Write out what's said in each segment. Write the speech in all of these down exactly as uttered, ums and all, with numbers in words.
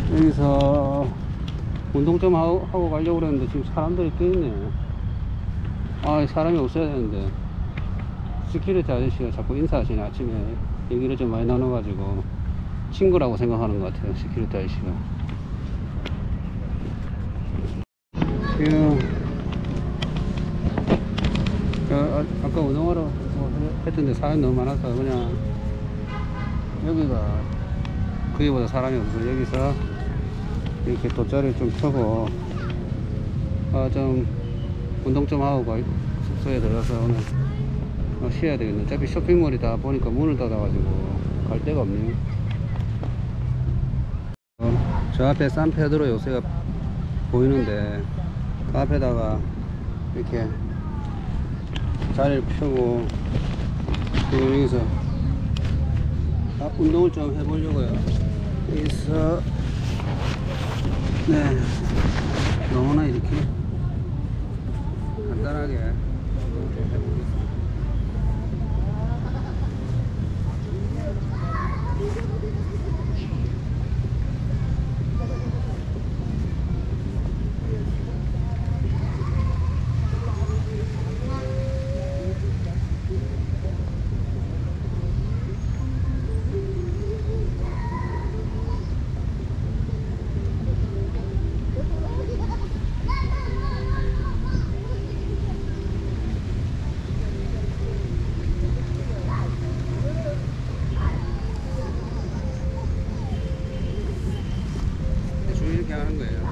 여기서 운동 좀 하고, 하고 가려고 그랬는데 지금 사람들이 꽤 있네. 아, 사람이 없어야 되는데 시큐리티 아저씨가 자꾸 인사하시네. 아침에 얘기를 좀 많이 나눠가지고 친구라고 생각하는 것 같아요, 시큐리티 아저씨가. 지금 아, 아까 운동하러 뭐 했던데 사람이 너무 많아서 그냥 여기가 거기보다 사람이 없어서 여기서 이렇게 돗자리를 좀 펴고 아, 좀 운동 좀 하고 숙소에 들어가서 오늘 어, 쉬어야 되겠네. 어차피 쇼핑몰이 다 보니까 문을 닫아가지고 갈 데가 없네요. 어, 저 앞에 산페드로 요새가 보이는데 그 앞에다가 이렇게 자리를 펴고 지금 여기서 아, 운동을 좀 해보려고요. 여기서 네, 너무나 이렇게 간단하게 운동을 좀 해보겠습니다. 이렇게 하는 거예요.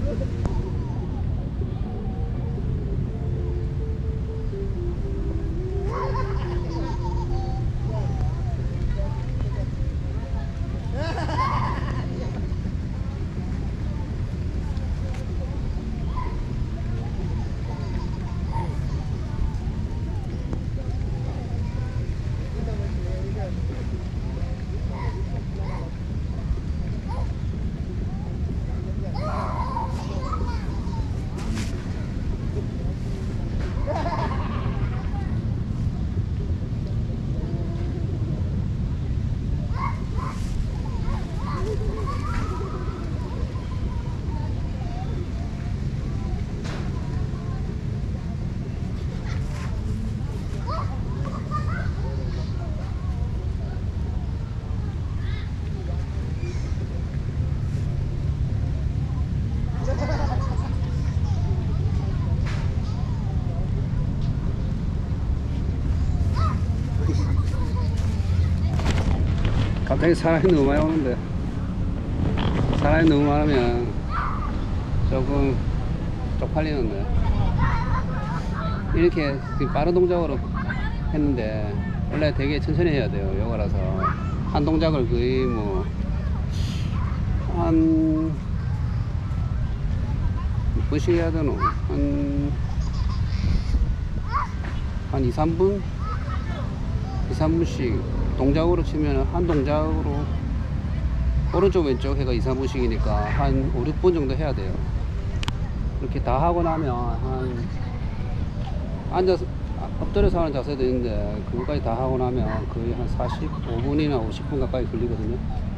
갑자기 사람이 너무 많이 오는데 사람이 너무 많으면 조금 쪽팔리는데 이렇게 빠른 동작으로 했는데 원래 되게 천천히 해야 돼요. 요거라서 한 동작을 거의 뭐 한 몇 분씩 해야 되노? 한 한 이, 삼 분? 이, 삼 분씩 동작으로 치면 한 동작으로 오른쪽 왼쪽 해가 이, 삼 분씩이니까 한 오, 육 분 정도 해야 돼요. 이렇게 다 하고 나면 한 앉아서 엎드려서 하는 자세도 있는데 그거까지 다 하고 나면 거의 한 사십오 분이나 오십 분 가까이 걸리거든요.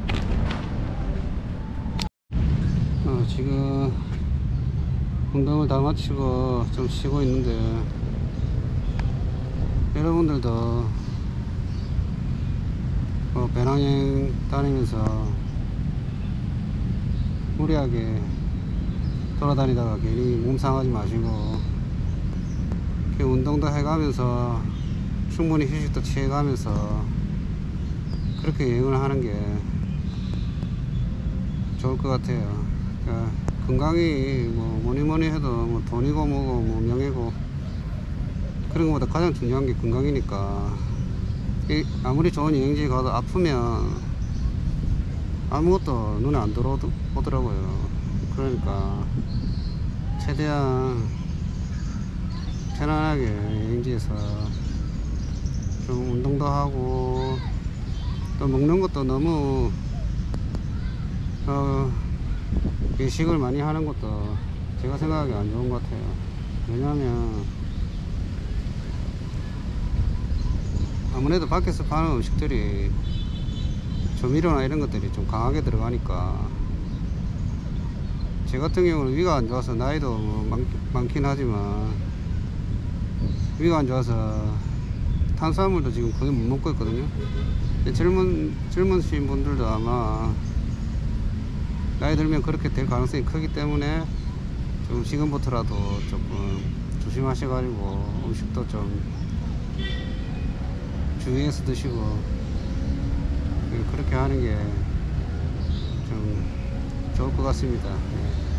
어, 지금 운동을 다 마치고 좀 쉬고 있는데 여러분들도 어, 배낭여행 다니면서 무리하게 돌아다니다가 괜히 몸 상하지 마시고 이렇게 운동도 해가면서 충분히 휴식도 취해가면서 그렇게 여행을 하는 게 좋을 것 같아요. 그러니까 건강이 뭐 뭐니 뭐니 해도 뭐 돈이고 뭐고 뭐 명예고 그런 것보다 가장 중요한 게 건강이니까 아무리 좋은 여행지에 가도 아프면 아무것도 눈에 안 들어오더라고요. 그러니까 최대한 편안하게 여행지에서 좀 운동도 하고 또 먹는 것도 너무 어, 외식을 많이 하는 것도 제가 생각하기 안 좋은 것 같아요. 왜냐면 아무래도 밖에서 파는 음식들이 조미료나 이런 것들이 좀 강하게 들어가니까 제 같은 경우는 위가 안 좋아서 나이도 뭐 많, 많긴 하지만 위가 안 좋아서 탄수화물도 지금 거의 못 먹고 있거든요. 젊은 젊으신 분들도 아마 나이 들면 그렇게 될 가능성이 크기 때문에 좀 지금부터라도 조금 조심하셔가지고 음식도 좀 주의해서 드시고 그렇게 하는 게 좀 좋을 것 같습니다. 네.